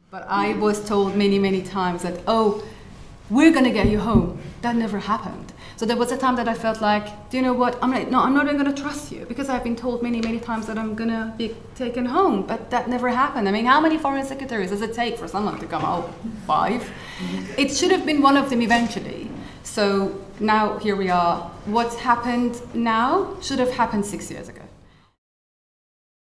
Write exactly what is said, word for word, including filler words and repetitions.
But I was told many, many times that, oh, we're going to get you home. That never happened. So there was a time that I felt like, do you know what, I'm like, no, I'm not even going to trust you, because I've been told many, many times that I'm going to be taken home, but that never happened. I mean, how many foreign secretaries does it take for someone to come home? Five? It should have been one of them eventually. So now here we are. What's happened now should have happened six years ago.